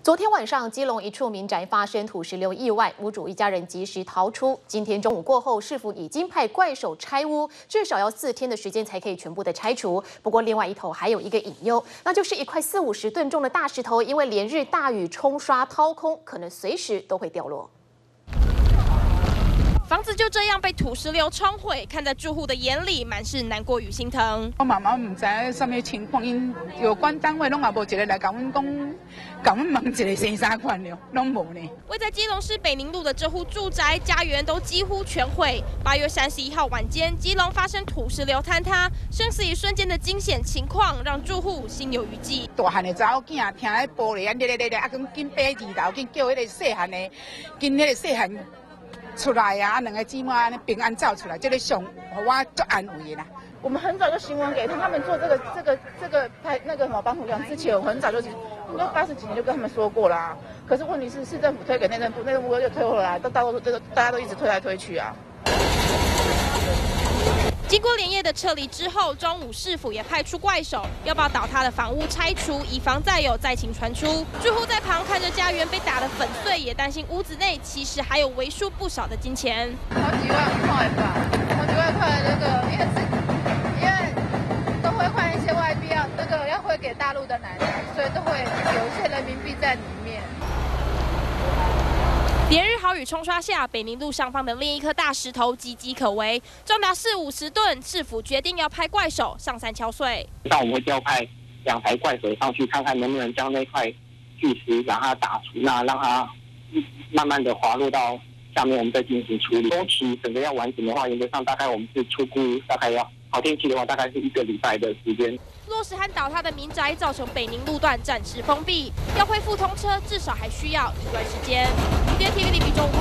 昨天晚上，基隆一处民宅发生土石流意外，屋主一家人及时逃出。今天中午过后，市府已经派怪手拆屋，至少要4天的时间才可以全部的拆除。不过，另外一头还有一个隐忧，那就是一块40-50吨重的大石头，因为连日大雨冲刷掏空，可能随时都会掉落。 房子就这样被土石流冲毁，看在住户的眼里，满是难过与心疼。 我妈妈唔知什么情况，因有关单位拢也无一个来甲阮讲，甲阮问一个生啥款了，拢无呢。 位在基隆市北宁路的这户住宅，家园都几乎全毁。8月31号晚间，基隆发生土石流坍塌，生死一瞬间的惊险情况，让住户心有余悸。 大汉的查某囝听咧玻璃啊，咧，啊，紧爬2楼，紧叫迄个细汉的，紧迄个细汉。 出来啊，2个姊妹安尼平安走出来，这个上互我足安慰的啦。 我们很早就询问给他们做这个拍那个什么帮扶墙之前，我很早就应该80几年就跟他们说过啦。可是问题是市政府推给内政部，内政部又推回来，大家都一直推来推去啊。 经过连夜的撤离之后，中午市府也派出怪手，要把倒塌的房屋拆除，以防再有灾情传出。住户在旁看着家园被打得粉碎，也担心屋子内其实还有为数不少的金钱。 好几万块吧，好几万块那个，因为都会换一些外币，要汇给大陆的奶奶，所以都会有一些人民币在里面。 连日豪雨冲刷下，北宁路上方的另一颗大石头岌岌可危，重达40-50吨。市府决定要派怪手上山敲碎。 那我们会调派2台怪手上去，看看能不能将那块巨石让它打除，那让它慢慢的滑落到下面，我们再进行处理。工期整个要完成的话，原则上大概我们是初估大概要好天气的话，大概是1个礼拜的时间。 落石和倒塌的民宅造成北宁路段暂时封闭，要恢复通车至少还需要一段时间。今天 TVB 中午